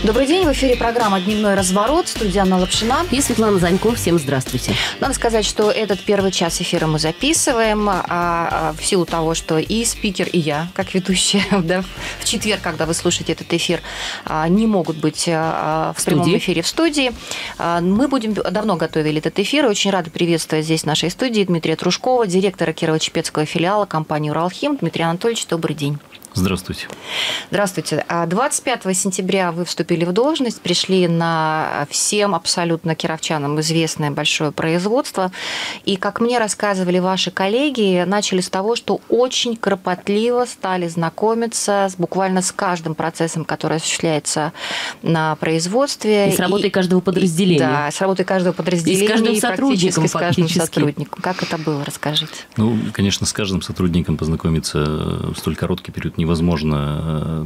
Добрый день, в эфире программа «Дневной разворот», студия Анна Лапшина и Светлана Занько. Всем здравствуйте. Надо сказать, что этот первый час эфира мы записываем в силу того, что и спикер, и я, как ведущая, да, в четверг, когда вы слушаете этот эфир, не могут быть в прямом эфире в студии. Мы давно готовили этот эфир, и очень рады приветствовать здесь в нашей студии Дмитрия Трушкова, директора Кирово-Чепецкого филиала компании «Уралхим». Дмитрий Анатольевич, добрый день. Здравствуйте. Здравствуйте. 25 сентября вы вступили в должность, пришли на всем абсолютно кировчанам известное большое производство. И, как мне рассказывали ваши коллеги, начали с того, что очень кропотливо стали знакомиться буквально с каждым процессом, который осуществляется на производстве. И с работой каждого подразделения. Да, с работой каждого подразделения. И с каждым сотрудником, с каждым сотрудником. Как это было? Расскажите. Ну, конечно, с каждым сотрудником познакомиться в столь короткий период невозможно.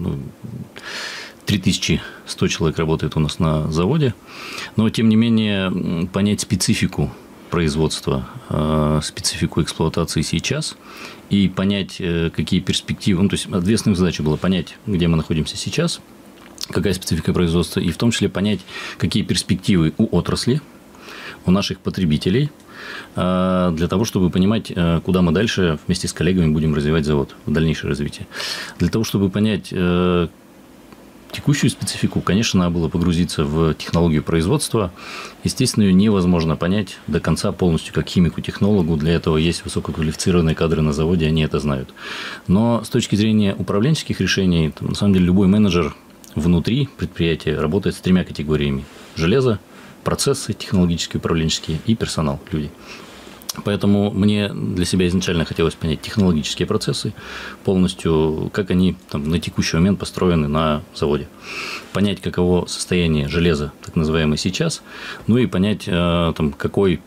3100 человек работает у нас на заводе, но, тем не менее, понять специфику производства, специфику эксплуатации сейчас и понять, какие перспективы, то есть ответственная задача была понять, где мы находимся сейчас, какая специфика производства, и в том числе понять, какие перспективы у отрасли, у наших потребителей, для того, чтобы понимать, куда мы дальше вместе с коллегами будем развивать завод, в дальнейшее развитие. Для того, чтобы понять текущую специфику, конечно, надо было погрузиться в технологию производства. Естественно, ее невозможно понять до конца полностью как химику-технологу. Для этого есть высококвалифицированные кадры на заводе, они это знают. Но с точки зрения управленческих решений, на самом деле любой менеджер внутри предприятия работает с тремя категориями: железо, процессы технологические, управленческие и персонал, люди. Поэтому мне для себя изначально хотелось понять технологические процессы полностью, как они на текущий момент построены на заводе. Понять, каково состояние железа, так называемое, сейчас, ну и понять, какие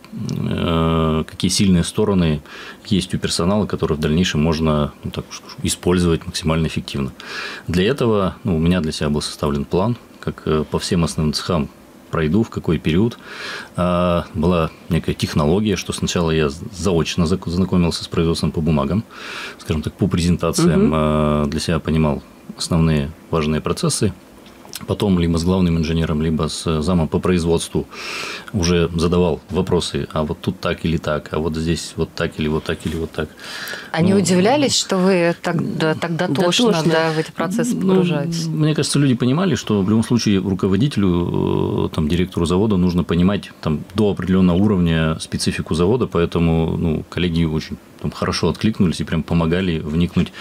сильные стороны есть у персонала, которые в дальнейшем можно использовать максимально эффективно. Для этого у меня для себя был составлен план, как по всем основным цехам пройду, в какой период. Была некая технология, что сначала я заочно знакомился с производством по бумагам, скажем так, по презентациям, для себя понимал основные важные процессы. Потом либо с главным инженером, либо с замом по производству уже задавал вопросы: а вот тут так или так, а вот здесь вот так или вот так или вот так. Они удивлялись, что вы так дотошно в эти процессы погружаетесь? Мне кажется, люди понимали, что в любом случае руководителю, директору завода нужно понимать до определенного уровня специфику завода, поэтому коллеги очень хорошо откликнулись и прям помогали вникнуть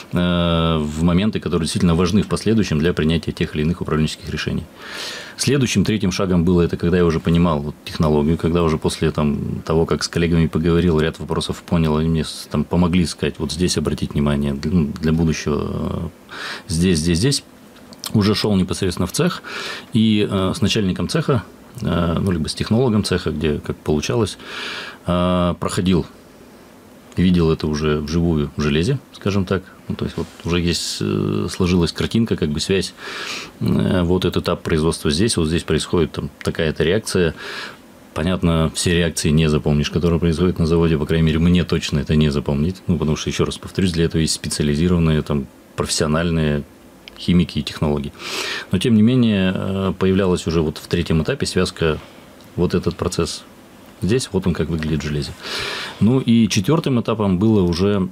в моменты, которые действительно важны в последующем для принятия тех или иных управленческих решений. Следующим, третьим шагом было это, когда я уже понимал технологию, когда уже после того, как с коллегами поговорил, ряд вопросов понял, они мне помогли сказать: вот здесь обратить внимание для будущего, здесь. Уже шел непосредственно в цех и с начальником цеха, либо с технологом цеха, где как получалось, проходил. Видел это уже вживую в железе, скажем так. То есть, уже сложилась картинка, связь. Вот этот этап производства здесь, вот здесь происходит такая-то реакция. Понятно, все реакции не запомнишь, которые происходят на заводе. По крайней мере, мне точно это не запомнить. Потому что, еще раз повторюсь, для этого есть специализированные, профессиональные химики и технологи. Но, тем не менее, появлялась уже в третьем этапе связка, вот этот процесс здесь, вот он как выглядит в железе. И четвертым этапом было уже,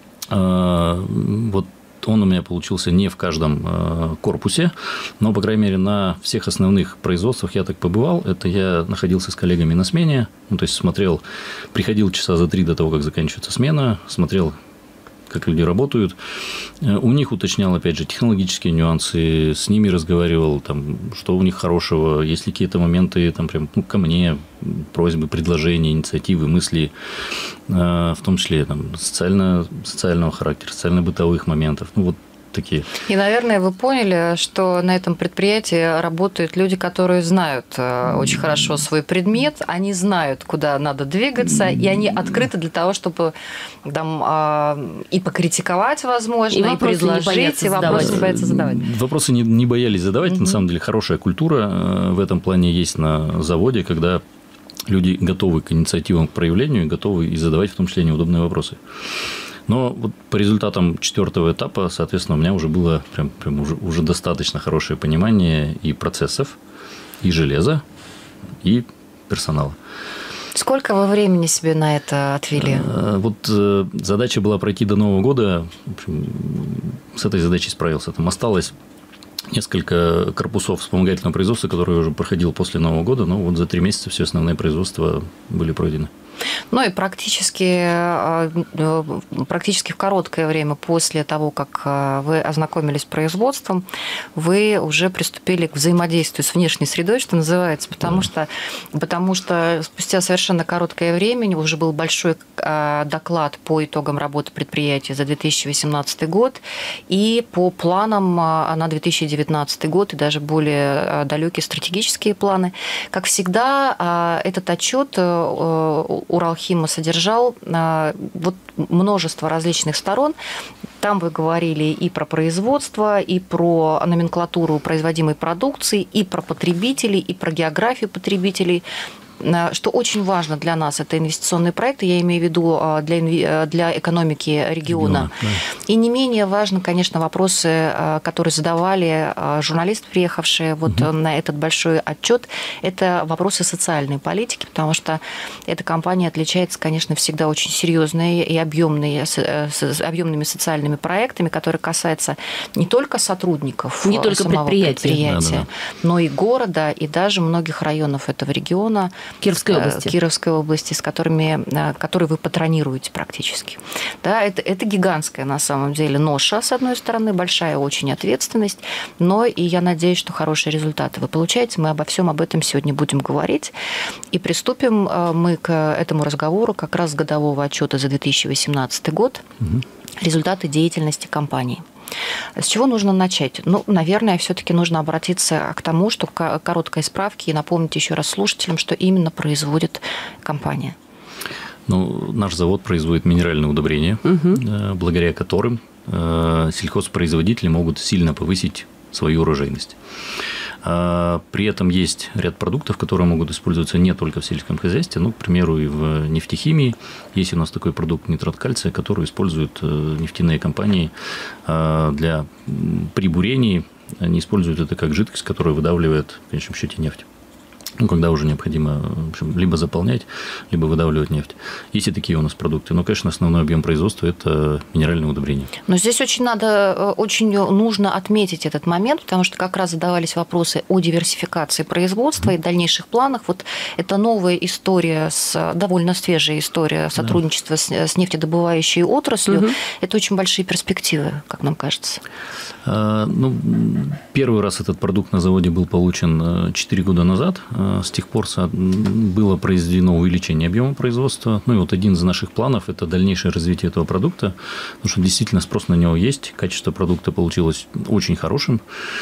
он у меня получился не в каждом корпусе, но, по крайней мере, на всех основных производствах я так побывал. Это я находился с коллегами на смене, то есть приходил часа за 3 до того, как заканчивается смена, смотрел, как люди работают. У них уточнял, опять же, технологические нюансы, с ними разговаривал, что у них хорошего, есть ли какие-то моменты ко мне, просьбы, предложения, инициативы, мысли, в том числе социального характера, социально-бытовых моментов. Такие. И, наверное, вы поняли, что на этом предприятии работают люди, которые знают очень хорошо свой предмет, они знают, куда надо двигаться, и они открыты для того, чтобы и покритиковать, возможно, и предложить, и вопросы не боятся задавать. Вопросы не боялись задавать. На самом деле, хорошая культура в этом плане есть на заводе, когда люди готовы к инициативам, к проявлению, и готовы и задавать в том числе неудобные вопросы. Но вот по результатам 4-го этапа, соответственно, у меня уже было уже достаточно хорошее понимание и процессов, и железа, и персонала. Сколько вы времени себе на это отвели? Вот задача была пройти до Нового года. В общем, с этой задачей справился. Там осталось несколько корпусов вспомогательного производства, которые я уже проходил после Нового года. Но вот за 3 месяца все основные производства были пройдены. Ну и практически в короткое время после того, как вы ознакомились с производством, вы уже приступили к взаимодействию с внешней средой, что называется, потому что спустя совершенно короткое время уже был большой доклад по итогам работы предприятия за 2018 год и по планам на 2019 год и даже более далекие стратегические планы. Как всегда, этот отчет Уралхима содержал вот множество различных сторон. Там вы говорили и про производство, и про номенклатуру производимой продукции, и про потребителей, и про географию потребителей. Что очень важно для нас, это инвестиционные проекты, я имею в виду для экономики региона. Да. И не менее важны, конечно, вопросы, которые задавали журналисты, приехавшие вот на этот большой отчет, это вопросы социальной политики, потому что эта компания отличается, конечно, всегда очень серьезной и объемными социальными проектами, которые касаются не только сотрудников, не только самого предприятия, да. но и города, и даже многих районов этого региона. Кировской области, которые вы патронируете практически. Да, это гигантская на самом деле ноша, с одной стороны, большая очень ответственность, но и я надеюсь, что хорошие результаты вы получаете. Мы обо всем об этом сегодня будем говорить. И приступим мы к этому разговору как раз с годового отчета за 2018 год. Результаты деятельности компании. С чего нужно начать? Ну, наверное, все-таки нужно обратиться к тому, что короткой справки и напомнить еще раз слушателям, что именно производит компания. Ну, наш завод производит минеральные удобрения, благодаря которым сельхозпроизводители могут сильно повысить свою урожайность. При этом есть ряд продуктов, которые могут использоваться не только в сельском хозяйстве, но, к примеру, и в нефтехимии. Есть у нас такой продукт нитрат кальция, который используют нефтяные компании при бурении. Они используют это как жидкость, которая выдавливает, в конечном счете, нефть. Ну, когда уже необходимо, в общем, либо заполнять, либо выдавливать нефть. Есть и такие у нас продукты. Но, конечно, основной объем производства – это минеральные удобрения. Но здесь очень нужно отметить этот момент, потому что как раз задавались вопросы о диверсификации производства и дальнейших планах. Вот это новая история, довольно свежая история сотрудничества с нефтедобывающей отраслью. Это очень большие перспективы, как нам кажется. Ну, первый раз этот продукт на заводе был получен 4 года назад. С тех пор было произведено увеличение объема производства. Ну и вот один из наших планов – это дальнейшее развитие этого продукта, потому что действительно спрос на него есть, качество продукта получилось очень хорошим.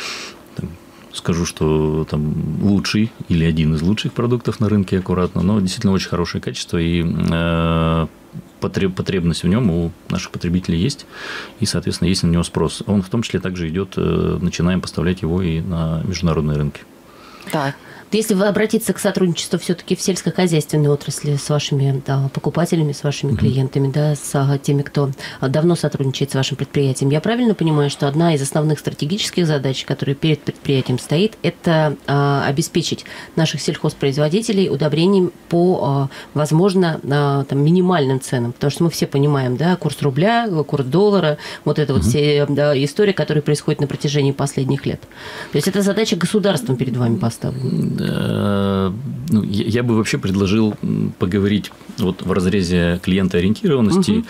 Скажу, что там лучший или один из лучших продуктов на рынке, аккуратно, но действительно очень хорошее качество, и потребность в нем у наших потребителей есть, и, соответственно, есть на него спрос. Он в том числе также идет, начинаем поставлять его и на международные рынки. Так. Если вы обратиться к сотрудничеству все-таки в сельскохозяйственной отрасли с вашими покупателями, с вашими клиентами, да, с теми, кто давно сотрудничает с вашим предприятием, я правильно понимаю, что одна из основных стратегических задач, которая перед предприятием стоит, это обеспечить наших сельхозпроизводителей удобрением по, возможно, минимальным ценам, потому что мы все понимаем, да, курс рубля, курс доллара, вот это вот все истории, которые происходят на протяжении последних лет. То есть это задача государством перед вами поставлена. Ну, я бы вообще предложил поговорить вот в разрезе клиентоориентированности,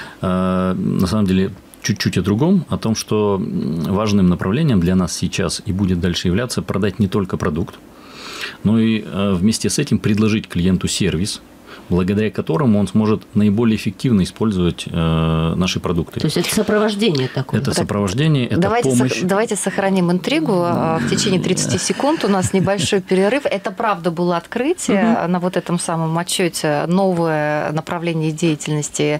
на самом деле, чуть-чуть о другом, о том, что важным направлением для нас сейчас и будет дальше являться продать не только продукт, но и вместе с этим предложить клиенту сервис, благодаря которому он сможет наиболее эффективно использовать наши продукты. То есть это сопровождение такое? Это сопровождение, это помощь. Давайте сохраним интригу. В течение 30 секунд у нас небольшой перерыв. Это правда было открытие на вот этом самом отчете. Новое направление деятельности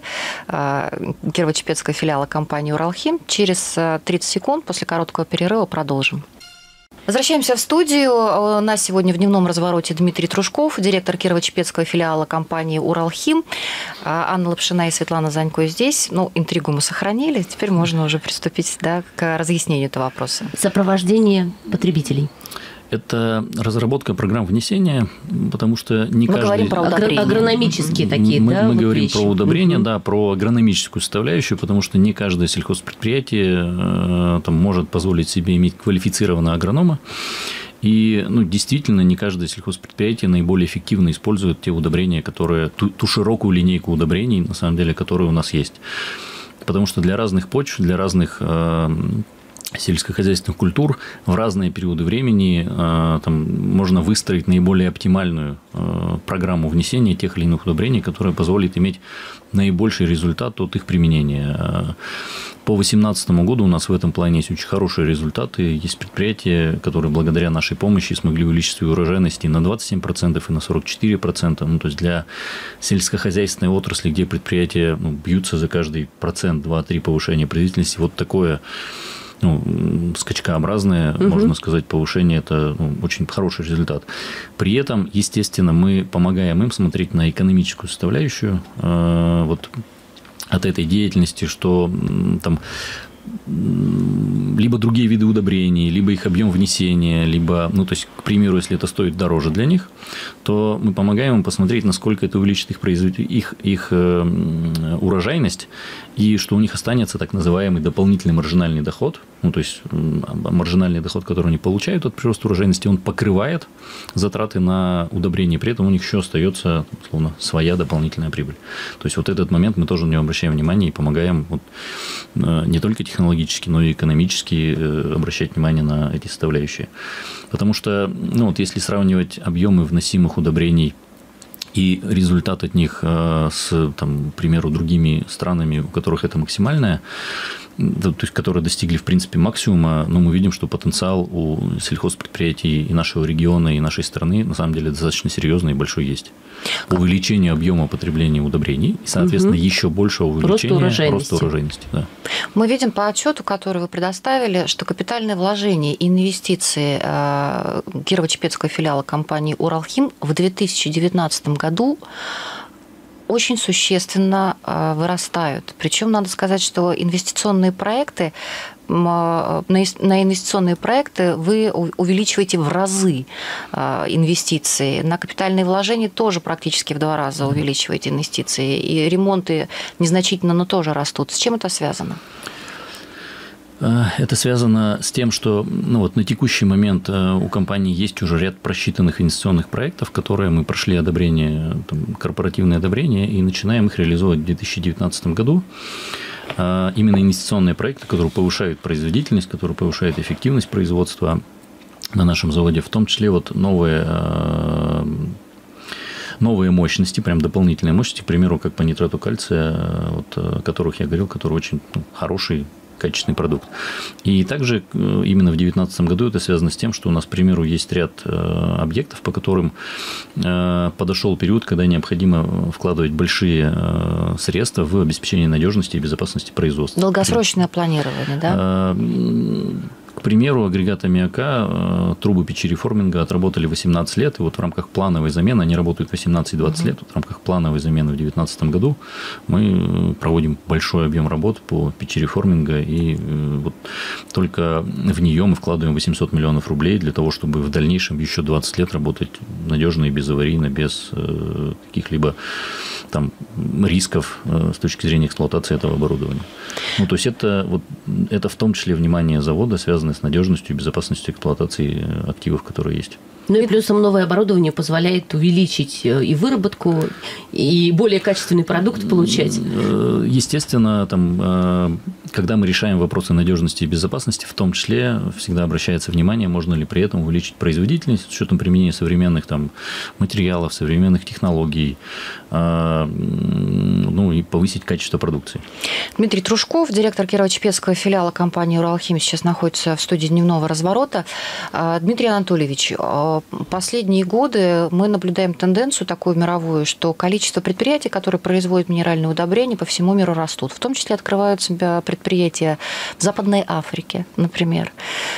Кирово-Чепецкого филиала компании «Уралхим». Через 30 секунд после короткого перерыва продолжим. Возвращаемся в студию. У нас сегодня в дневном развороте Дмитрий Трушков, директор Кирово-Чепецкого филиала компании «Уралхим». Анна Лапшина и Светлана Занько здесь. Интригу мы сохранили. Теперь можно уже приступить к разъяснению этого вопроса. Сопровождение потребителей. Это разработка программ внесения, потому что не каждый... Мы говорим про удобрения. Агрономические такие, мы вот говорим вещи. про удобрения, да, про агрономическую составляющую, потому что не каждое сельхозпредприятие может позволить себе иметь квалифицированного агронома. И действительно, не каждое сельхозпредприятие наиболее эффективно использует те удобрения, которые, ту широкую линейку удобрений, на самом деле, которые у нас есть. Потому что для разных почв, для разных сельскохозяйственных культур в разные периоды времени можно выстроить наиболее оптимальную программу внесения тех или иных удобрений, которая позволит иметь наибольший результат от их применения. По 2018 году у нас в этом плане есть очень хорошие результаты. Есть предприятия, которые благодаря нашей помощи смогли увеличить свою урожайность и на 27%, и на 44%. То есть для сельскохозяйственной отрасли, где предприятия бьются за каждый процент, 2-3 повышения производительности, вот такое скачкообразное, можно сказать, повышение – это очень хороший результат. При этом, естественно, мы помогаем им смотреть на экономическую составляющую от этой деятельности, что там либо другие виды удобрений, либо их объем внесения, либо, то есть, к примеру, если это стоит дороже для них, то мы помогаем им посмотреть, насколько это увеличит их урожайность, и что у них останется так называемый дополнительный маржинальный доход, то есть маржинальный доход, который они получают от прироста урожайности, он покрывает затраты на удобрение, при этом у них еще остается, условно, своя дополнительная прибыль. То есть вот этот момент мы тоже на него обращаем внимание и помогаем не только технологически, но и экономически обращать внимание на эти составляющие. Потому что, если сравнивать объемы вносимых удобрений и результат от них с, к примеру, другими странами, у которых это максимальное, то есть, которые достигли, в принципе, максимума, мы видим, что потенциал у сельхозпредприятий и нашего региона, и нашей страны, на самом деле, достаточно серьезный и большой есть. Увеличение объема потребления удобрений и, соответственно, еще большего увеличения роста урожайности. Да. Мы видим по отчету, который вы предоставили, что капитальные вложения и инвестиции Кирово-Чепецкого филиала компании «Уралхим» в 2019 году очень существенно вырастают. Причем надо сказать, что инвестиционные проекты, на инвестиционные проекты вы увеличиваете в разы инвестиции. На капитальные вложения тоже практически в 2 раза увеличиваете инвестиции. И ремонты незначительно, но тоже растут. С чем это связано? Это связано с тем, что на текущий момент у компании есть уже ряд просчитанных инвестиционных проектов, которые мы прошли одобрение, корпоративное одобрение, и начинаем их реализовывать в 2019 году. Именно инвестиционные проекты, которые повышают производительность, которые повышают эффективность производства на нашем заводе, в том числе новые мощности, прям дополнительные мощности, к примеру, как по нитрату кальция, о которых я говорил, который очень хороший, качественный продукт. И также именно в 2019 году это связано с тем, что у нас, к примеру, есть ряд объектов, по которым подошел период, когда необходимо вкладывать большие средства в обеспечение надежности и безопасности производства. Долгосрочное планирование, да? К примеру, агрегат аммиака, трубы печи-реформинга отработали 18 лет, и в рамках плановой замены, они работают 18-20 лет, в рамках плановой замены в 2019 году мы проводим большой объем работ по печи-реформинга, и только в нее мы вкладываем 800 миллионов рублей для того, чтобы в дальнейшем еще 20 лет работать надежно и безаварийно, без каких-либо рисков с точки зрения эксплуатации этого оборудования. То есть это в том числе внимание завода, связанное с надежностью и безопасностью эксплуатации активов, которые есть. И плюсом новое оборудование позволяет увеличить и выработку, и более качественный продукт получать. Естественно, когда мы решаем вопросы надежности и безопасности, в том числе всегда обращается внимание, можно ли при этом увеличить производительность с учетом применения современных материалов, современных технологий, и повысить качество продукции. Дмитрий Трушков, директор Кирово-Чепецкого филиала компании «Уралхим», сейчас находится в студии «Дневного разворота». Дмитрий Анатольевич, последние годы мы наблюдаем тенденцию такую мировую, что количество предприятий, которые производят минеральные удобрения, по всему миру растут. В том числе открываются предприятия предприятия в Западной Африке, например,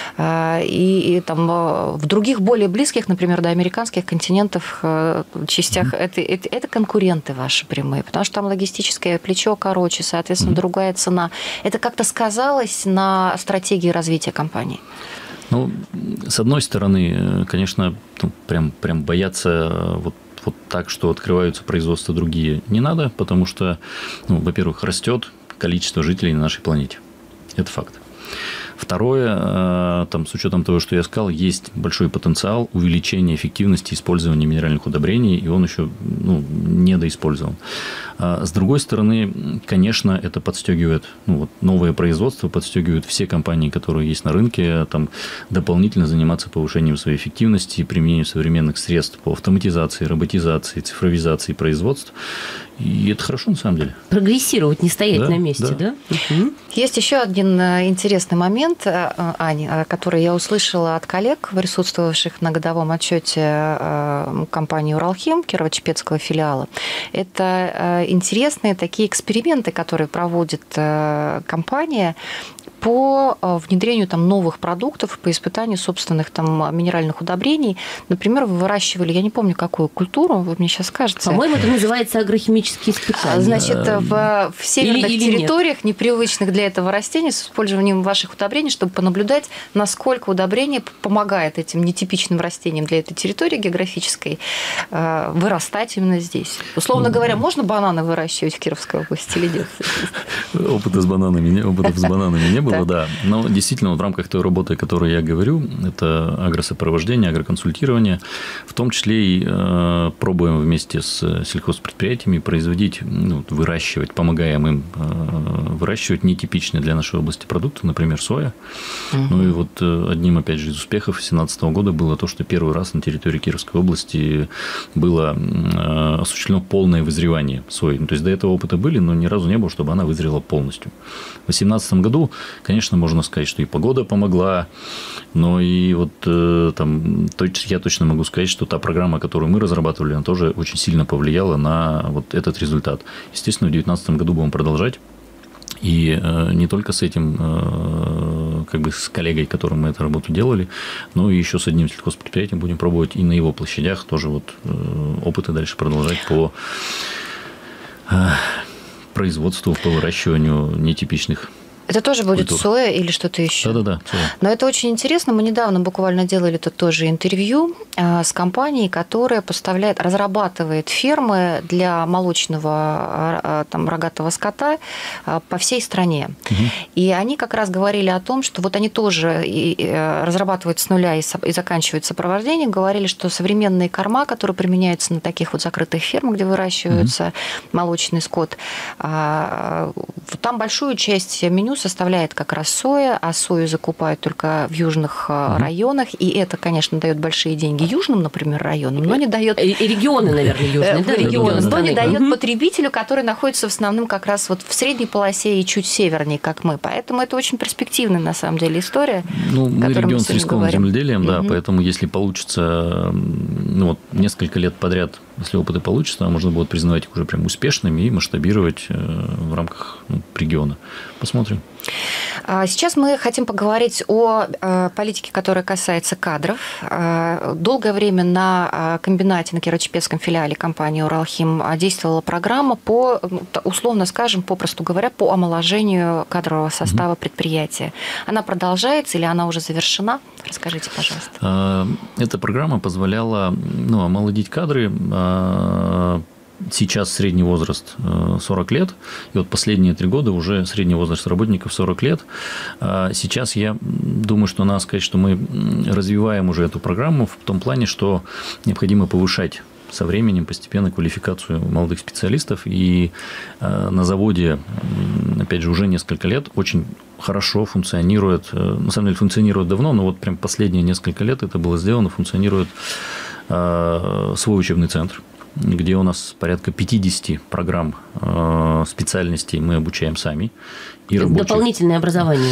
и там в других более близких, например, до американских континентов частях, это конкуренты ваши прямые, потому что там логистическое плечо короче, соответственно, другая цена. Это как-то сказалось на стратегии развития компании? Ну, с одной стороны, конечно, прям бояться вот так, что открываются производства другие, не надо, потому что, во-первых, растет количество жителей на нашей планете. Это факт. Второе, с учетом того, что я сказал, есть большой потенциал увеличения эффективности использования минеральных удобрений, и он еще недоиспользован. С другой стороны, конечно, это подстегивает, новое производство подстегивает все компании, которые есть на рынке, дополнительно заниматься повышением своей эффективности и применением современных средств по автоматизации, роботизации, цифровизации производств. И это хорошо, на самом деле. Прогрессировать, не стоять на месте, да? Угу. Есть еще один интересный момент, Аня, который я услышала от коллег, присутствовавших на годовом отчете компании «Уралхим», Кирово-Чепецкого филиала. Это интересные такие эксперименты, которые проводит компания по внедрению новых продуктов, по испытанию собственных минеральных удобрений. Например, вы выращивали, я не помню, какую культуру, вы мне сейчас скажете. По-моему, это называется агрохимические испытания. Значит, в северных территориях, непривычных для этого растения, с использованием ваших удобрений, чтобы понаблюдать, насколько удобрение помогает этим нетипичным растениям для этой территории географической вырастать именно здесь. Условно говоря, можно бананы выращивать в Кировской области или нет? Опытов с бананами не было, да. Но действительно, в рамках той работы, о которой я говорю, это агросопровождение, агроконсультирование, в том числе и пробуем вместе с сельхозпредприятиями производить, выращивать, помогаем им выращивать нетипичные для нашей области продукты, например, соя. Ну и вот одним, опять же, из успехов 2017 года было то, что первый раз на территории Кировской области было осуществлено полное вызревание сои. То есть до этого опыта были, но ни разу не было, чтобы она вызрела полностью. В 2018 году, конечно, можно сказать, что и погода помогла, но и вот я точно могу сказать, что та программа, которую мы разрабатывали, она тоже очень сильно повлияла на вот этот результат. Естественно, в 2019 году будем продолжать. И не только с этим, с коллегой, которым мы эту работу делали, но и еще с одним сельхозпредприятием будем пробовать и на его площадях тоже опыты дальше продолжать по производству, по выращиванию нетипичных. Это тоже будет соя или что-то еще? Да. Соя. Но это очень интересно. Мы недавно буквально делали тут тоже интервью с компанией, которая разрабатывает фермы для молочного рогатого скота по всей стране. Угу. И они как раз говорили о том, что вот они тоже разрабатывают с нуля и заканчивают сопровождение, говорили, что современные корма, которые применяются на таких закрытых фермах, где выращивается молочный скот, там большую часть меню составляет как раз соя, а сою закупают только в южных районах, и это, конечно, дает большие деньги южным, например, районам, но не дает... И регионы, наверное, южные, да? Регионы, но не дает потребителю, который находится в основном как раз в средней полосе и чуть севернее, как мы. Поэтому это очень перспективная, на самом деле, история. Мы регион с рисковым земледелием, да, поэтому если получится, несколько лет подряд, если опыты получатся, можно будет признавать их уже прям успешными и масштабировать в рамках региона. Посмотрим. Сейчас мы хотим поговорить о политике, которая касается кадров. Долгое время на комбинате, на Кирово-Чепецком филиале компании «Уралхим» действовала программа по, условно скажем, попросту говоря, по омоложению кадрового состава предприятия. Она продолжается или она уже завершена? Расскажите, пожалуйста. Эта программа позволяла омолодить кадры. Сейчас средний возраст 40 лет, и последние 3 года уже средний возраст работников 40 лет. Сейчас я думаю, что надо сказать, что мы развиваем уже эту программу в том плане, что необходимо повышать со временем постепенно квалификацию молодых специалистов, и на заводе, опять же, уже несколько лет очень хорошо функционирует, на самом деле функционирует давно, но прям последние несколько лет это было сделано, функционирует свой учебный центр, где у нас порядка 50 программ специальностей мы обучаем сами. И дополнительное образование?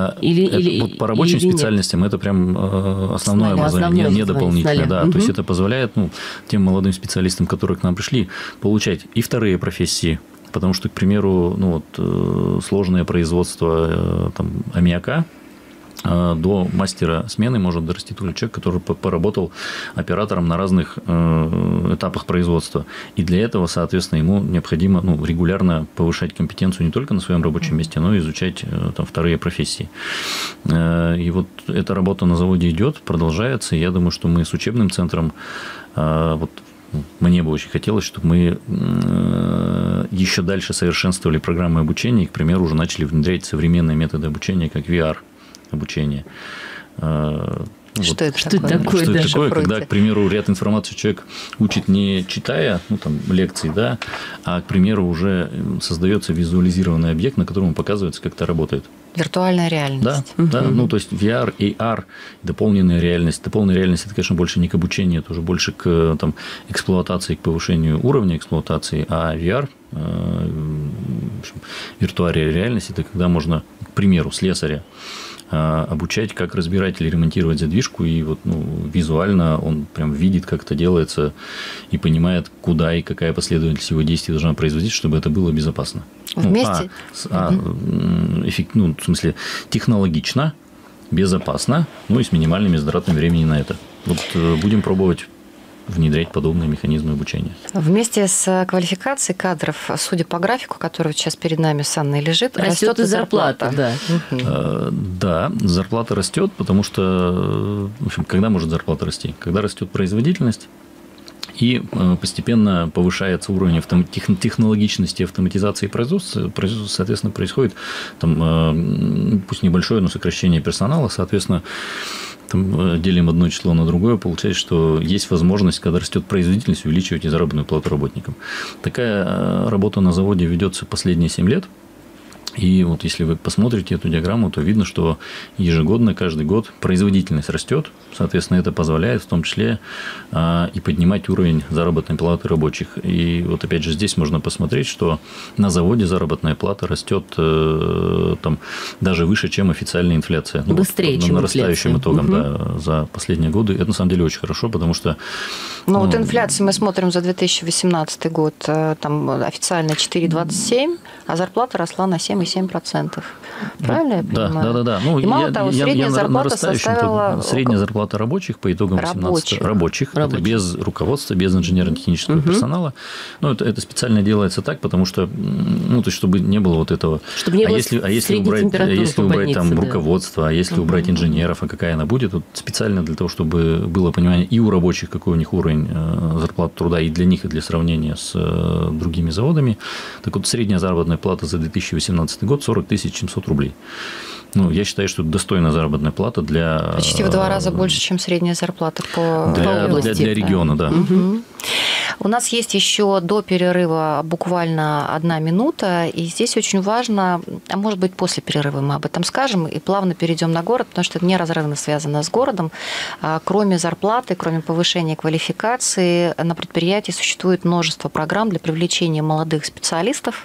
По рабочим специальностям это прям основное образование, не дополнительное. Да. То есть это позволяет тем молодым специалистам, которые к нам пришли, получать и вторые профессии потому что, к примеру, сложное производство там, аммиака, до мастера смены может дорасти только человек, который поработал оператором на разных этапах производства. И для этого, соответственно, ему необходимо регулярно повышать компетенцию не только на своем рабочем месте, но и изучать там, вторые профессии. И вот эта работа на заводе идет, продолжается. И я думаю, что мы с учебным центром, мне бы очень хотелось, чтобы мы еще дальше совершенствовали программы обучения и, к примеру, уже начали внедрять современные методы обучения, как VR. Обучение. Что это такое, когда, к примеру, ряд информации человек учит не читая лекции, да, а, к примеру, уже создается визуализированный объект, на котором показывается, как это работает. Виртуальная реальность. Да, то есть VR, AR, дополненная реальность. Дополненная реальность – это, конечно, больше не к обучению, это уже больше к эксплуатации, к повышению уровня эксплуатации, а VR, виртуальная реальность – это когда можно, к примеру, слесаря обучать, как разбирать или ремонтировать задвижку, и визуально он прям видит, как это делается, и понимает, куда и какая последовательность его действий должна производить, чтобы это было безопасно. Вместе? В смысле, технологично, безопасно, и с минимальными затратами времени на это. Будем пробовать внедрять подобные механизмы обучения. Вместе с квалификацией кадров, судя по графику, который сейчас перед нами с Анной лежит, растет и зарплата. Да, зарплата растет, потому что, в общем, когда может зарплата расти? Когда растет производительность, и постепенно повышается уровень технологичности автоматизации производства, соответственно, происходит пусть небольшое, но сокращение персонала, соответственно, делим одно число на другое, получается, что есть возможность, когда растет производительность, увеличивать и заработную плату работникам. Такая работа на заводе ведется последние 7 лет. И если вы посмотрите эту диаграмму, то видно, что ежегодно, каждый год производительность растет. Соответственно, это позволяет в том числе и поднимать уровень заработной платы рабочих. И опять же здесь можно посмотреть, что на заводе заработная плата растет даже выше, чем официальная инфляция. Быстрее, чем нарастающим итогом за последние годы. Это на самом деле очень хорошо, потому что... инфляцию мы смотрим за 2018 год, там официально 4,27, а зарплата росла на 7,7%. Правильно я понимаю? Да. И мало того, средняя зарплата составила... Средняя зарплата рабочих по итогам 2018 рабочих. Это без руководства, без инженерно-технического персонала. Это специально делается так, потому что, чтобы не было этого... Чтобы не было если убрать руководство, а если убрать инженеров, а какая она будет, специально для того, чтобы было понимание и у рабочих, какой у них уровень зарплаты труда и для них, и для сравнения с другими заводами. Так средняя заработная плата за 2018 год 40 700 рублей. Я считаю, что это достойная заработная плата для... Почти в 2 раза больше, чем средняя зарплата по области. Для региона, да. У нас есть еще до перерыва буквально 1 минута, и здесь очень важно, а может быть после перерыва мы об этом скажем, и плавно перейдем на город, потому что это неразрывно связано с городом. Кроме зарплаты, кроме повышения квалификации, на предприятии существует множество программ для привлечения молодых специалистов.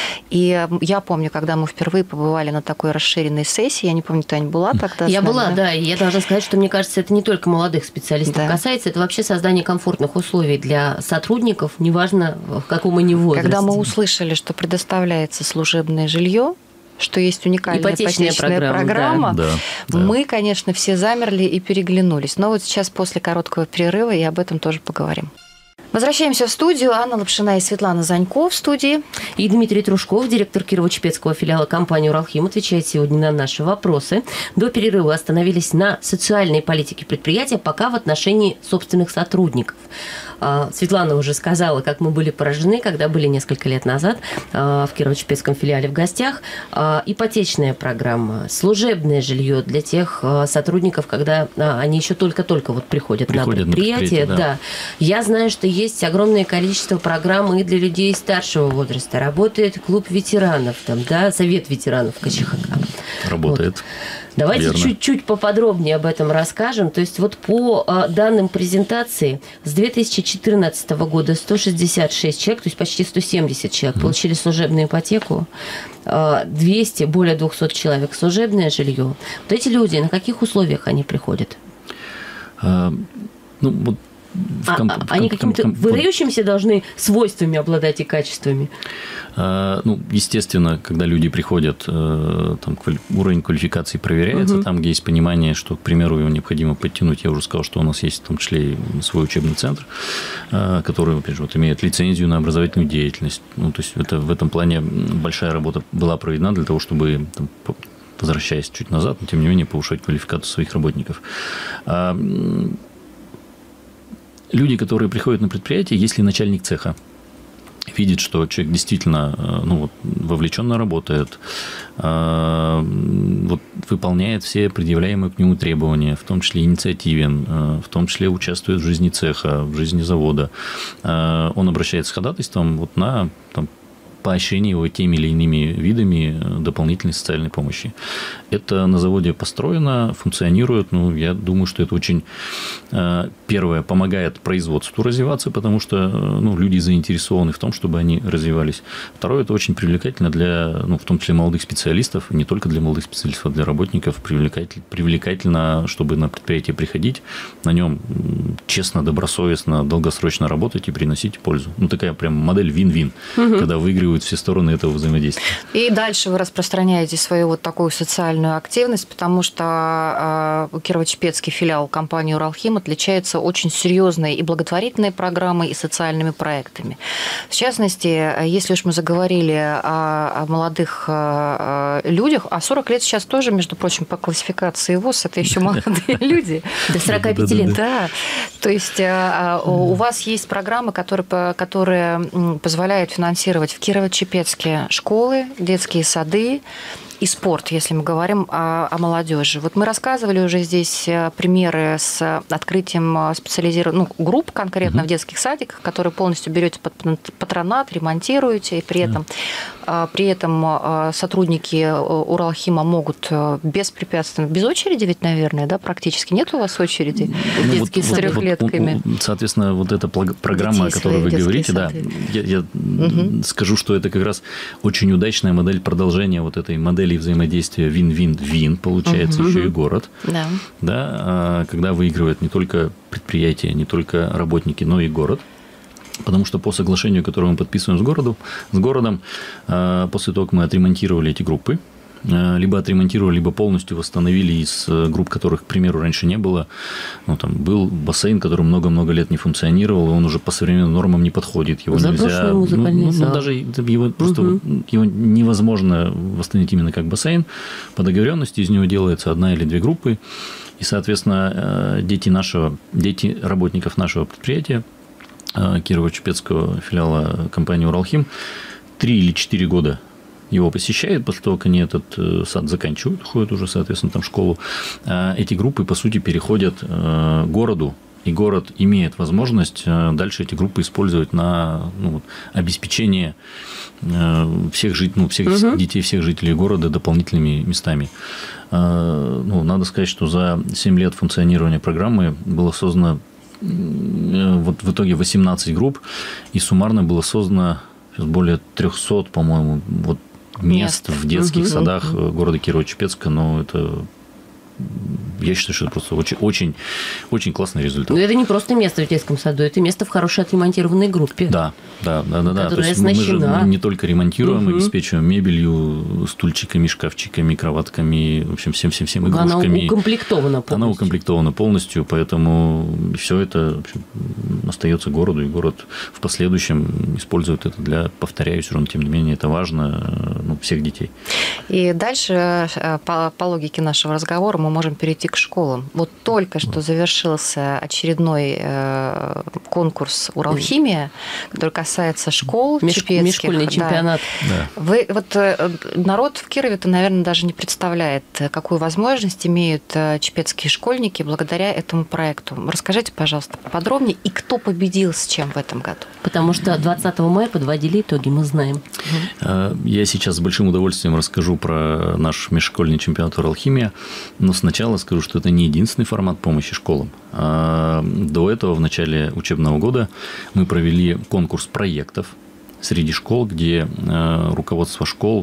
И я помню, когда мы впервые побывали на такой расширенной сессии, я не помню, Таня была тогда? Я была, да, и я должна сказать, что мне кажется, это не только молодых специалистов касается, это вообще создание комфортных условий для сотрудников, неважно в каком они возрасте. Когда мы услышали, что предоставляется служебное жилье, что есть уникальная ипотечная программа, мы, конечно, все замерли и переглянулись. Но сейчас после короткого перерыва и об этом тоже поговорим. Возвращаемся в студию. Анна Лапшина и Светлана Занько в студии. И Дмитрий Трушков, директор Кирово-Чепецкого филиала компании «Уралхим», отвечает сегодня на наши вопросы. До перерыва остановились на социальной политике предприятия, пока в отношении собственных сотрудников. Светлана уже сказала, как мы были поражены, когда были несколько лет назад в Кирово-Чепецком филиале в гостях. Ипотечная программа, служебное жилье для тех сотрудников, когда они еще только-только приходят на предприятие. Да. Я знаю, что есть огромное количество программ и для людей старшего возраста. Работает клуб ветеранов, совет ветеранов КЧХК. Работает. Давайте чуть-чуть поподробнее об этом расскажем. То есть по данным презентации с 2014 года 166 человек, то есть почти 170 человек получили служебную ипотеку, 200, более 200 человек служебное жилье. Вот эти люди, на каких условиях они приходят? Они какими-то выдающимися должны свойствами обладать и качествами? Естественно, когда люди приходят, там уровень квалификации проверяется, там, где есть понимание, что, к примеру, его необходимо подтянуть. Я уже сказал, что у нас есть в том числе и свой учебный центр, который, опять же, имеет лицензию на образовательную деятельность. То есть в этом плане большая работа была проведена для того, чтобы, возвращаясь чуть назад, но тем не менее повышать квалификацию своих работников. Люди, которые приходят на предприятие, если начальник цеха видит, что человек действительно вовлеченно работает, выполняет все предъявляемые к нему требования, в том числе инициативен, в том числе участвует в жизни цеха, в жизни завода, он обращается с ходатайством на поощрение его теми или иными видами дополнительной социальной помощи. Это на заводе построено, функционирует. Я думаю, что это очень, первое, помогает производству развиваться, потому что люди заинтересованы в том, чтобы они развивались. Второе, это очень привлекательно для, в том числе, молодых специалистов, не только для молодых специалистов, а для работников, привлекательно, чтобы на предприятие приходить, на нем честно, добросовестно, долгосрочно работать и приносить пользу. Такая прям модель вин-вин, когда выигрывают все стороны этого взаимодействия. И дальше вы распространяете свою такую социальную активность, потому что Кирово-Чепецкий филиал компании «Уралхим» отличается очень серьезной и благотворительной программой, и социальными проектами. В частности, если уж мы заговорили о молодых людях, а 40 лет сейчас тоже, между прочим, по классификации ВОЗ, это еще молодые люди. До 45 лет. Да. То есть у вас есть программы, которые позволяют финансировать в Кирово-Чепецке школы, детские сады и спорт, если мы говорим о молодежи. Мы рассказывали уже здесь примеры с открытием специализированных групп конкретно в детских садиках, которые полностью берете под патронат, ремонтируете, и при этом сотрудники Уралхима могут беспрепятственно, без очереди ведь, наверное, да, практически нет у вас очереди детские с трехлетками. Соответственно, эта программа, о которой вы говорите, да, я скажу, что это как раз очень удачная модель продолжения этой модели взаимодействия вин-вин-вин, получается еще и город. Да. Да, когда выигрывает не только предприятие, не только работники, но и город. Потому что по соглашению, которое мы подписываем с городом, после того, как мы отремонтировали эти группы, либо отремонтировали, либо полностью восстановили из групп, которых, к примеру, раньше не было. Там был бассейн, который много-много лет не функционировал, и он уже по современным нормам не подходит. Его нельзя... даже его просто его невозможно восстановить именно как бассейн. По договоренности из него делается 1 или 2 группы. И, соответственно, дети работников нашего предприятия, Кирово-Чепецкого филиала компании «Уралхим», 3 или 4 года его посещают, после того, как они этот сад заканчивают, ходят уже, соответственно, там в школу. Эти группы, по сути, переходят к городу, и город имеет возможность дальше эти группы использовать на обеспечение всех детей, всех жителей города дополнительными местами. Надо сказать, что за 7 лет функционирования программы было создано в итоге 18 групп, и суммарно было создано более 300, по-моему, мест в детских садах города Кирово-Чепецка, но это... Я считаю, что это просто очень, очень классный результат. Но это не просто место в детском саду, это место в хорошей отремонтированной группе. Да. То есть мы же не только ремонтируем, обеспечиваем мебелью, стульчиками, шкафчиками, кроватками, в общем, всем игрушками. Она укомплектована полностью, поэтому все это, в общем, остается городу, и город в последующем использует это для, повторяюсь, но тем не менее, это важно, всех детей. И дальше, по логике нашего разговора, мы можем перейти к школам. Только что завершился очередной конкурс «Уралхимия», который касается школ чепецких. Межшкольный чемпионат. Да. Народ в Кирове-то, наверное, даже не представляет, какую возможность имеют чепецкие школьники благодаря этому проекту. Расскажите, пожалуйста, подробнее, и кто победил с чем в этом году? Потому что 20 мая подводили итоги, мы знаем. Я сейчас с большим удовольствием расскажу про наш межшкольный чемпионат «Уралхимия», но сначала скажу, что это не единственный формат помощи школам. До этого, в начале учебного года, мы провели конкурс проектов среди школ, где руководство школ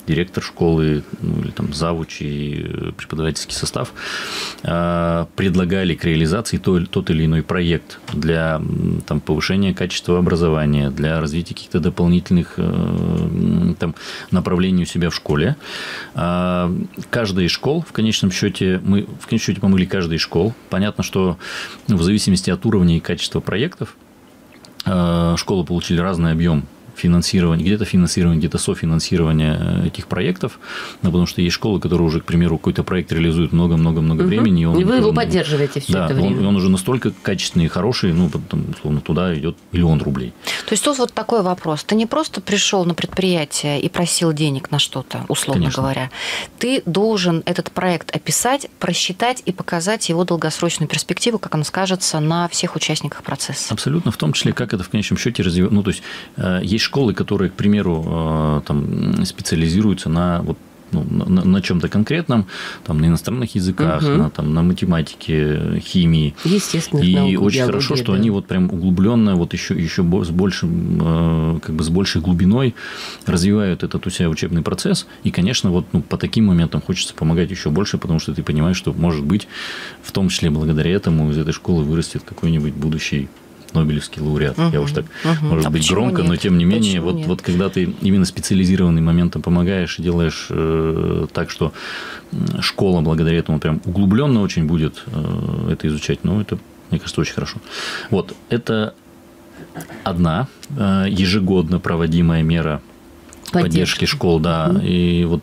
директор школы, ну, или там завуч и преподавательский состав предлагали к реализации тот или иной проект для там, повышения качества образования, для развития каких-то дополнительных там, направлений у себя в школе. Каждая из школ, в конечном счете, мы помогли каждой из школ. Понятно, что в зависимости от уровня и качества проектов школы получили разный объем финансирования, где-то софинансирование этих проектов, потому что есть школы, которые уже, к примеру, какой-то проект реализуют много-много-много времени. И вы его поддерживаете все это время. Он уже настолько качественный и хороший, ну, потом, условно, туда идет 1 000 000 рублей. То есть тут вот такой вопрос. Ты не просто пришел на предприятие и просил денег на что-то, условно Конечно. говоря. Ты должен этот проект описать, просчитать и показать его долгосрочную перспективу, как она скажется, на всех участниках процесса. Абсолютно, в том числе, как это в конечном счете развивается. Ну, то есть, есть школы, которые, к примеру, там, специализируются на вот, ну, на чем-то конкретном, там, на иностранных языках, на математике, химии. Естественно. И очень хорошо, что они вот прям углубленно, вот еще с большим, как бы с большей глубиной развивают этот у себя учебный процесс. И, конечно, вот ну, по таким моментам хочется помогать еще больше, потому что ты понимаешь, что, может быть, в том числе благодаря этому из этой школы вырастет какой-нибудь будущий Нобелевский лауреат. Я уж так, может быть, громко, но тем не менее, вот когда ты именно специализированным моментом помогаешь и делаешь так, что школа благодаря этому прям углубленно очень будет это изучать, ну, это, мне кажется, очень хорошо. Вот, это одна ежегодно проводимая мера поддержки школ, да. И вот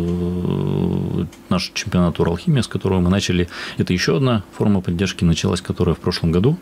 наш чемпионат Уралхимия, с которого мы начали, это еще одна форма поддержки, началась, которая в прошлом году.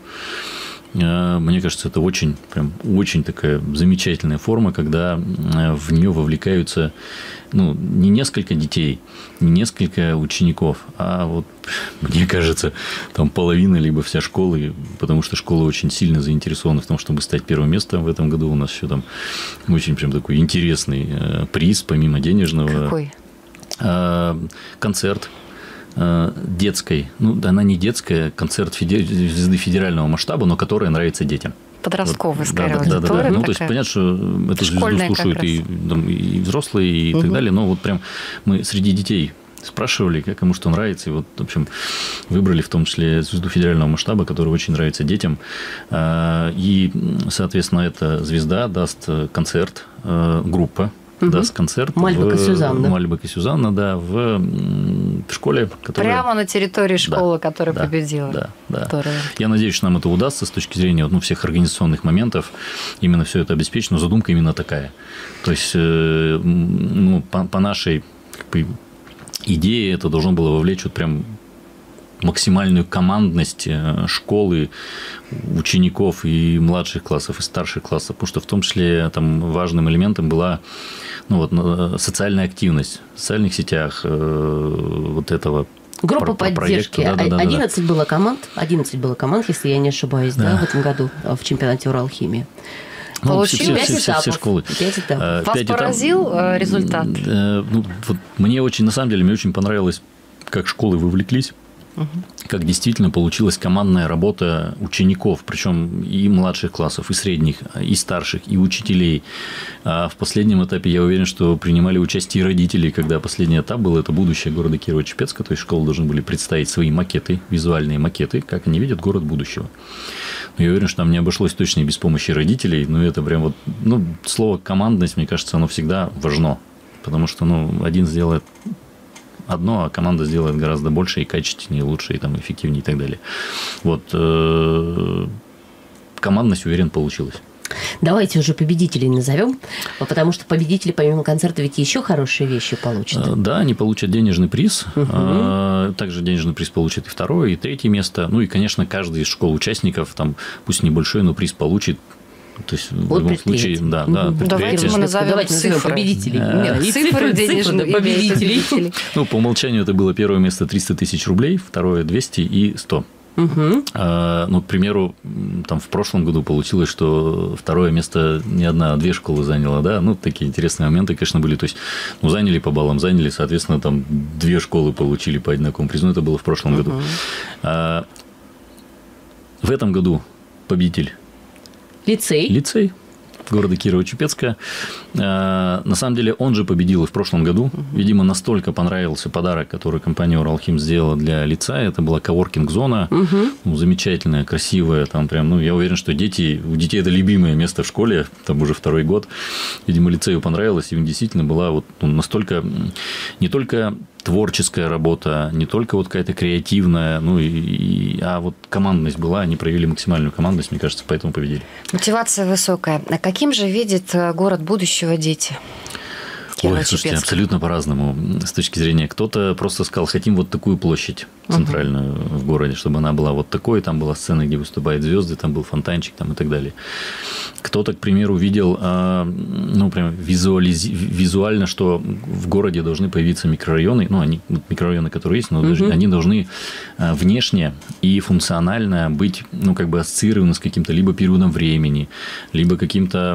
Мне кажется, это очень такая замечательная форма, когда в нее вовлекаются ну, не несколько детей, не несколько учеников, а вот, мне кажется, там половина либо вся школы, потому что школа очень сильно заинтересована в том, чтобы стать первым местом. В этом году у нас еще там очень прям такой интересный приз, помимо денежного. Какой? Концерт. Детской, ну, она не детская, концерт звезды федерального масштаба, но которая нравится детям. Подростковая, скорее, аудитория. Ну, то есть, понятно, что эту звезду слушают и взрослые, и так далее, но вот прям мы среди детей спрашивали, как кому что нравится, и вот, в общем, выбрали в том числе звезду федерального масштаба, которая очень нравится детям, и, соответственно, эта звезда даст концерт, группа, даст концерт Мальбек и Сюзанна, да, в школе, которая... Прямо на территории школы, которая победила. Да. Я надеюсь, что нам это удастся с точки зрения ну, всех организационных моментов. Именно все это обеспечено. Задумка именно такая. То есть, ну, по нашей как бы, идее это должно было вовлечь вот прям максимальную командность школы, учеников и младших классов, и старших классов, потому что в том числе там важным элементом была ну, вот, социальная активность в социальных сетях вот этого группа поддержки. 11 было команд, если я не ошибаюсь, да, в этом году в чемпионате Уралхимии. Получил все школы. 5 этапов. Вас поразил результат? Ну, вот мне очень, на самом деле, мне очень понравилось, как школы вовлеклись. Как действительно получилась командная работа учеников, причем и младших классов, и средних, и старших, и учителей. А в последнем этапе я уверен, что принимали участие и родители, когда последний этап был, это будущее города Кирово-Чепецка, то есть школы должны были представить свои макеты, визуальные макеты, как они видят город будущего. Но я уверен, что там не обошлось точно и без помощи родителей, но это прям вот, ну, слово командность, мне кажется, оно всегда важно, потому что, ну, один сделает одно, а команда сделает гораздо больше и качественнее, лучше, и там, эффективнее и так далее. Вот. Командность, уверен, получилась. Давайте уже победителей назовем, потому что победители, помимо концерта, ведь еще хорошие вещи получат. Да, они получат денежный приз. Также денежный приз получит и второе, и третье место. Ну и, конечно, каждый из школ-участников, там, пусть небольшой, но приз получит. То есть, в любом случае, да, давайте мы назовем цифры победителей. Цифры денежные победителей. Ну, по умолчанию это было первое место 300 тысяч рублей, второе 200 и 100. Ну, к примеру, там в прошлом году получилось, что второе место не одна, а 2 школы заняла, да, ну, такие интересные моменты, конечно, были, то есть, ну, заняли по баллам, соответственно, там 2 школы получили по одинаковому призу, это было в прошлом году. В этом году победитель лицей. города Кирово-Чепецка. На самом деле, он же победил и в прошлом году. Видимо, настолько понравился подарок, который компания «Уралхим» сделала для лица. Это была коворкинг-зона. Замечательная, красивая. Там прям, я уверен, что у детей это любимое место в школе. Там уже второй год. Видимо, лицею понравилось. И действительно была настолько не только творческая работа, не только какая-то креативная, а командность была, они проявили максимальную командность, мне кажется, поэтому победили. Мотивация высокая. А каким же видит город будущего дети? Ой, слушайте, абсолютно по-разному. С точки зрения, кто-то просто сказал, хотим такую площадь центральную в городе, чтобы она была такой, там была сцена, где выступают звезды, там был фонтанчик там, и так далее. Кто-то, к примеру, видел прям визуально, что в городе должны появиться микрорайоны, микрорайоны, которые есть, но они должны внешне и функционально быть, ассоциированы с каким-то либо периодом времени, либо каким-то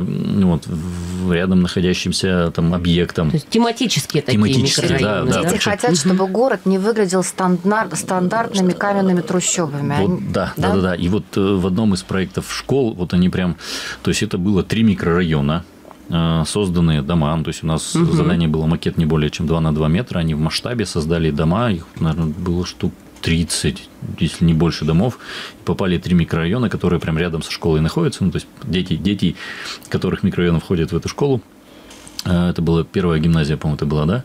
рядом находящимся там объектом. То есть тематические такие микрорайоны. Да, дети хотят, чтобы город не выглядел стандартными каменными трущобами. Да. И в одном из проектов школ, они прям... То есть, это было 3 микрорайона, созданные дома. То есть, у нас задание было макет не более чем 2 на 2 метра. Они в масштабе создали дома. Их, наверное, было штук 30, если не больше домов. Попали 3 микрорайона, которые прям рядом со школой находятся. То есть, дети, которых микрорайон входят в эту школу. Это была первая гимназия, по-моему, это была, да?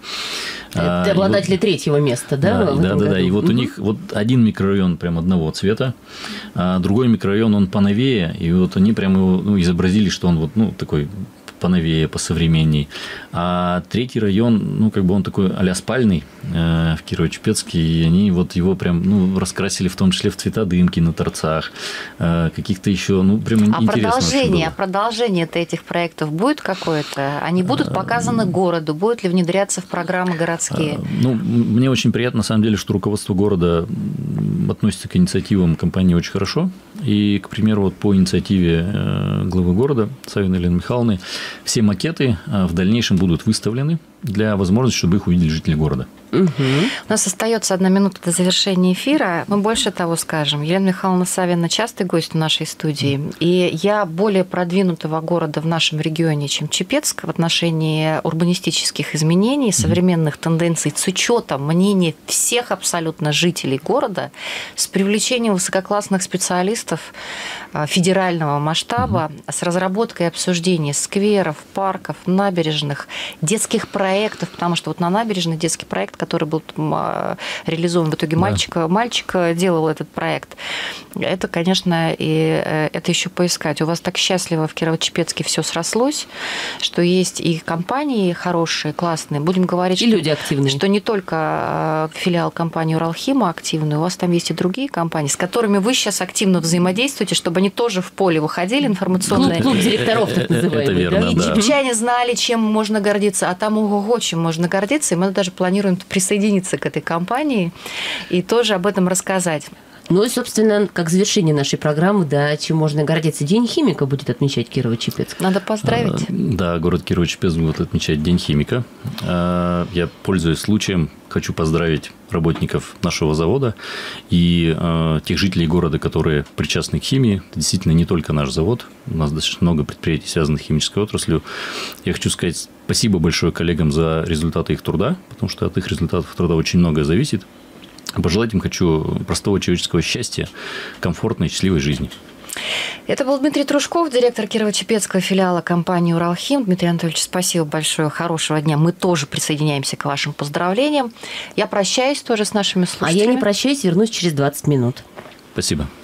Это обладатели 3-го места, да? Да. И у них один микрорайон прям одного цвета, а другой микрорайон, он поновее, и они прям его изобразили, что он такой поновее, посовременней. А 3-й район, он такой а-ля спальный в Кирово-Чепецке, и они его прям, раскрасили в том числе в цвета дымки на торцах, каких-то еще, прям интересно. Продолжение этих проектов будет какое-то? Они будут показаны городу? Будут ли внедряться в программы городские? Мне очень приятно, на самом деле, что руководство города относится к инициативам компании очень хорошо. И, к примеру, по инициативе главы города Савиной Елены Михайловны все макеты в дальнейшем будут выставлены для возможности, чтобы их увидели жители города. У нас остается 1 минута до завершения эфира. Мы больше того скажем. Елена Михайловна Савина частый гость в нашей студии. И я более продвинутого города в нашем регионе, чем Чепецк, в отношении урбанистических изменений, современных тенденций, с учетом мнения всех абсолютно жителей города, с привлечением высококлассных специалистов федерального масштаба, с разработкой и обсуждением скверов, парков, набережных, детских проектов, потому что на набережной детский проект, который был реализован в итоге мальчик делал этот проект. Это, конечно, и это еще поискать. У вас так счастливо в Кирово-Чепецке все срослось, что есть и компании хорошие, классные. Будем говорить, и люди активные. Что не только филиал компании «Уралхима» активный, у вас там есть и другие компании, с которыми вы сейчас активно взаимодействуете, чтобы они тоже в поле выходили информационные. Клуб директоров, так называемый. Это верно, и чепчане знали, чем можно гордиться, а там ого-го, чем можно гордиться, и мы даже планируем присоединиться к этой компании и тоже об этом рассказать. И, собственно, как завершение нашей программы, чем можно гордиться. День химика будет отмечать Кирово-Чепецк. Надо поздравить. Да, город Кирово-Чепецк будет отмечать День химика. Я, пользуясь случаем, хочу поздравить работников нашего завода и тех жителей города, которые причастны к химии. Это действительно не только наш завод. У нас достаточно много предприятий, связанных с химической отраслью. Я хочу сказать спасибо большое коллегам за результаты их труда, потому что от их результатов труда очень многое зависит. Пожелать им хочу простого человеческого счастья, комфортной, счастливой жизни. Это был Дмитрий Трушков, директор Кирово-Чепецкого филиала компании «Уралхим». Дмитрий Анатольевич, спасибо большое, хорошего дня. Мы тоже присоединяемся к вашим поздравлениям. Я прощаюсь тоже с нашими слушателями. А я не прощаюсь, вернусь через 20 минут. Спасибо.